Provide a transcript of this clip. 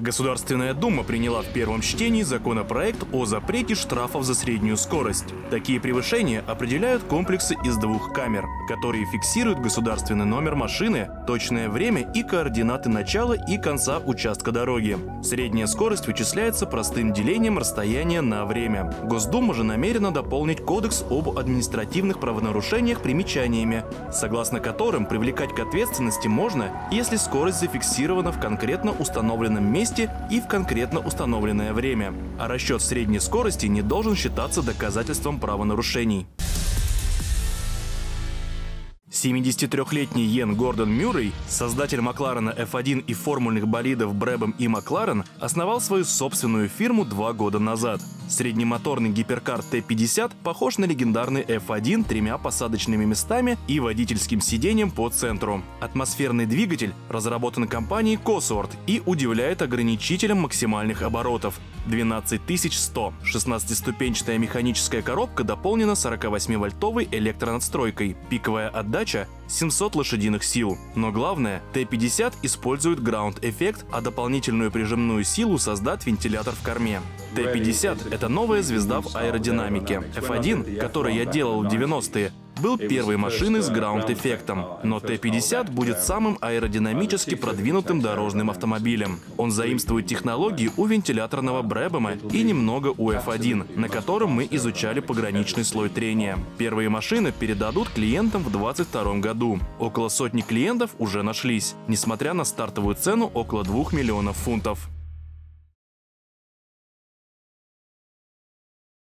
Государственная Дума приняла в первом чтении законопроект о запрете штрафов за среднюю скорость. Такие превышения определяют комплексы из 2 камер, которые фиксируют государственный номер машины, точное время и координаты начала и конца участка дороги. Средняя скорость вычисляется простым делением расстояния на время. Госдума же намерена дополнить Кодекс об административных правонарушениях примечаниями, согласно которым привлекать к ответственности можно, если скорость зафиксирована в конкретно установленном месте и в конкретно установленное время. А расчет средней скорости не должен считаться доказательством правонарушений. 73-летний Йен Гордон Мюррей, создатель Макларена F1 и формульных болидов Брабхэм и Макларен, основал свою собственную фирму 2 года назад. Среднемоторный гиперкар T50 похож на легендарный F1 3 посадочными местами и водительским сиденьем по центру. Атмосферный двигатель разработан компанией Cosworth и удивляет ограничителем максимальных оборотов – 12100. 16-ступенчатая механическая коробка дополнена 48-вольтовой электронадстройкой. Пиковая отдача – 700 лошадиных сил. Но главное, T50 использует граунд-эффект, а дополнительную прижимную силу создаст вентилятор в корме. T50 – это новая звезда в аэродинамике. F1, который я делал в 90-е, был первой машиной с граунд-эффектом, но T50 будет самым аэродинамически продвинутым дорожным автомобилем. Он заимствует технологии у вентиляторного Брабхэма и немного у F1, на котором мы изучали пограничный слой трения. Первые машины передадут клиентам в 2022 году. Около 100 клиентов уже нашлись, несмотря на стартовую цену около 2 миллионов фунтов.